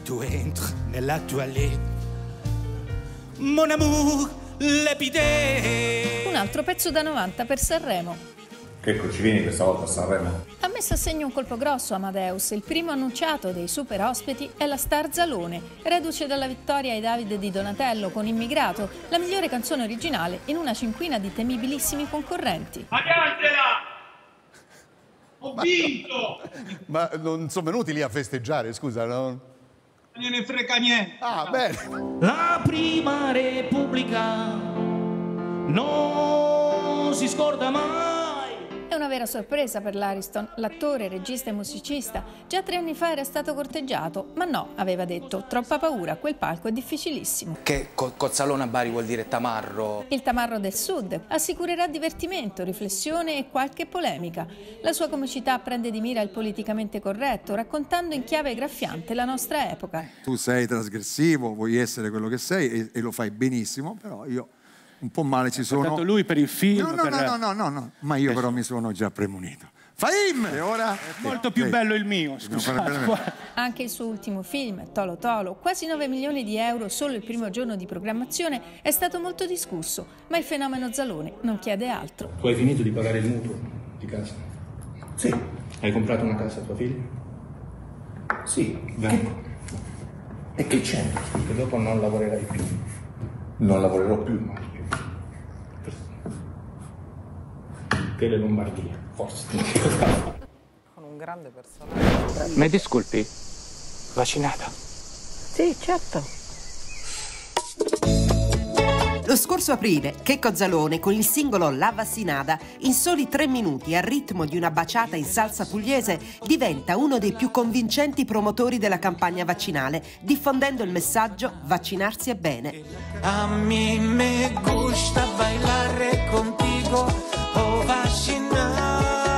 tu entres nella toilette, mon amour, l'épidée. Un altro pezzo da 90 per Sanremo. Checco, ci vieni questa volta a Sanremo? Ha messo a segno un colpo grosso Amadeus. Il primo annunciato dei super ospiti è la star Zalone, reduce dalla vittoria ai David di Donatello con Immigrato, la migliore canzone originale in una cinquina di temibilissimi concorrenti. Ma piantela! Ho vinto! Ma non sono venuti lì a festeggiare, scusa, no? Non ne frega niente. Ah, bene. La prima Repubblica non si scorda mai. È una vera sorpresa per l'Ariston. L'attore, regista e musicista già 3 anni fa era stato corteggiato, ma no, aveva detto, troppa paura, quel palco è difficilissimo. Che Cozzalone a Bari vuol dire tamarro. Il tamarro del sud assicurerà divertimento, riflessione e qualche polemica. La sua comicità prende di mira il politicamente corretto, raccontando in chiave graffiante la nostra epoca. Tu sei trasgressivo, vuoi essere quello che sei e lo fai benissimo, però io un po' male ci sono. Portato lui per il film. No, ma io però mi sono già premunito. Fahim! E ora? Molto più bello il mio, scusate. Anche il suo ultimo film, Tolo Tolo, quasi 9 milioni di euro solo il primo giorno di programmazione, è stato molto discusso, ma il fenomeno Zalone non chiede altro. Tu hai finito di pagare il mutuo di casa? Sì. Hai comprato una casa a tua figlia? Sì. Vengo. E che c'è? Che dopo non lavorerai più. Non lavorerò più mai. Tele Lombardia, forse. Con un grande personaggio. Mi discolpi? Vaccinata? Sì, certo. Lo scorso aprile, Checco Zalone con il singolo La Vassinada, in soli 3 minuti al ritmo di una baciata in salsa pugliese, diventa uno dei più convincenti promotori della campagna vaccinale, diffondendo il messaggio vaccinarsi è bene. A mí me gusta bailare contigo, oh vaccinada.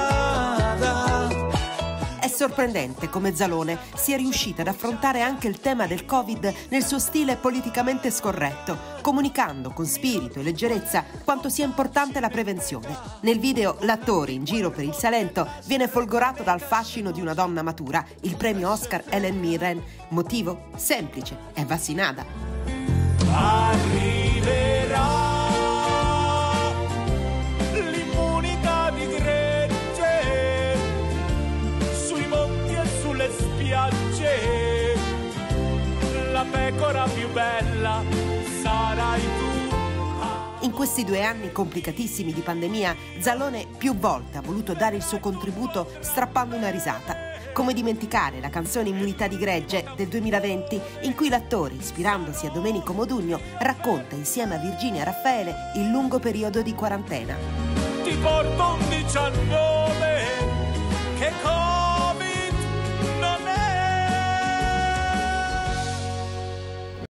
È sorprendente come Zalone sia riuscita ad affrontare anche il tema del Covid nel suo stile politicamente scorretto, comunicando con spirito e leggerezza quanto sia importante la prevenzione. Nel video l'attore in giro per il Salento viene folgorato dal fascino di una donna matura, il premio Oscar Helen Mirren. Motivo? Semplice, è vaccinata. Arriverà l'immunità di gregge sui monti e sulle spiagge, la pecora più bella sarai tu. In questi 2 anni complicatissimi di pandemia, Zalone più volte ha voluto dare il suo contributo strappando una risata. Come dimenticare la canzone Immunità di gregge del 2020, in cui l'attore, ispirandosi a Domenico Modugno, racconta insieme a Virginia Raffaele il lungo periodo di quarantena. Ti porto un 19 che